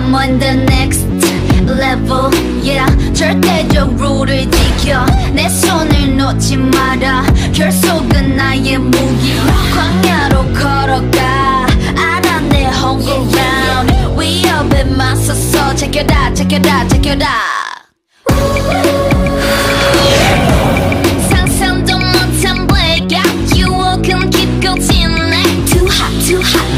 I'm on the next level, yeah. 절대적 룰을 지켜 내 손을 놓지 마라. 결속은 나의 무기. 광야로 걸어가 알아 내 home ground. 위협에 맞서서 check it out, check it out, check it out. 상상도 못한 blackout. 유혹은 깊고 진해. Too hot, too hot.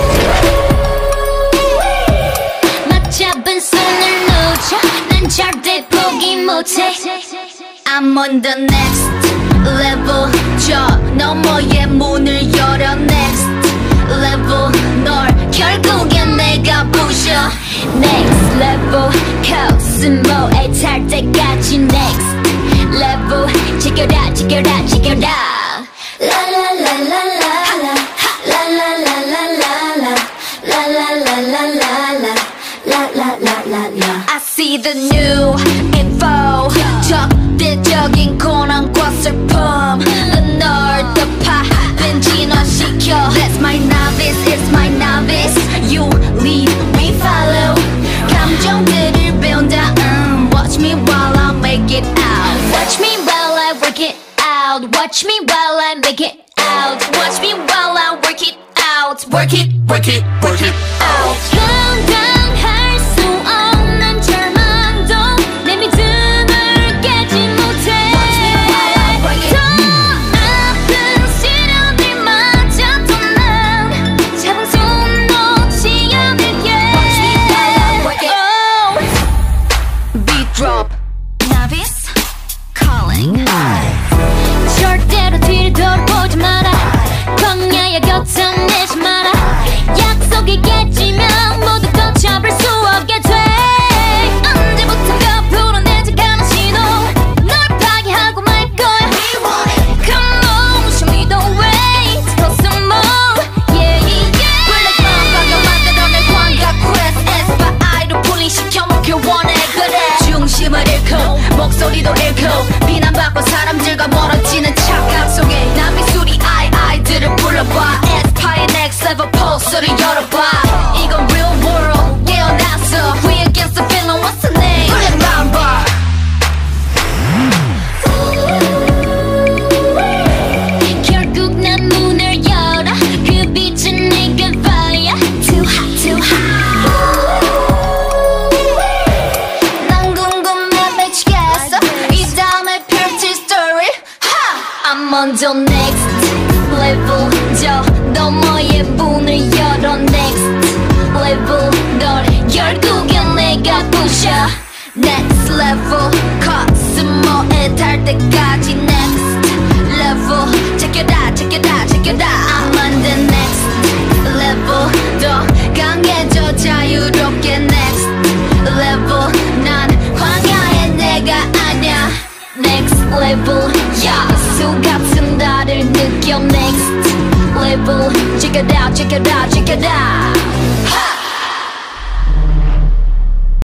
맞잡은 손을 놓쳐 난 절대 포기 못해. I'm on the next level. 저 너머의 문을 열어. Next level. 널 결국엔 내가 부셔. Next level. 코스모에 탈 때까지 next level. Check it out, check it out, check it out. La la la la la la. La la la la la la. La la la la la la. La la la la la. I see the new info. 적대적인 고난과 슬픔. 널 덮아 진화시켜. That's my novice, it's my novice. You lead, we follow. 감정들을 배운다. Watch me while I make it out. Watch me while I work it out. Watch me while I make it out. Watch me while I work it out. Work it, work it, work it out. 감당할 수 없는 절망도 내 믿음을 깨지 못해. 더 아픈 시련들마저도 난 잡은 손 놓지 않을게. Beat drop. Novice calling. 절대로 뒤를 돌아보지 마라. 광야의 곁을 내지 마라. 약속이 깨지면 모두 걷잡을 수 없게 돼. 언제부턴가 불어내지 않은 신호. 널 파괴하고 말 거야. Come on, show me the way. For some more, yeah, yeah. 블랙 마음과 만들어낸 광각 quest. 에스파이로 분리시켜 먹길 원해. 그래 중심을 잃고 목소리도 잃고 비난받고 사람들과 멀어지는 착각 속에 난 미술이 아이들을 불러봐. 에스파의 next level 포스를 열어봐. 이건 real world 깨어났어. We against the villain, what's the name? 블랙 맘바. 결국 난 문을 열어. 그 빛은 네가 fire. Too hot, too hot. 난 궁금해 미치겠어. 이 다음에 펼칠 story. I'm on the next level. 저 너머의 문을 열어. Next level. 널 결국엔 내가 부셔. Next level. 코스모에 달 때까지 next level. Check it out, check it out, check it out. I'm on the next level. 더 강해져 자유롭게 next level. 난 광야의 내가 아냐. Next level. 야수 같은 나를 느껴. Next level. Check it out, check it out, check it out.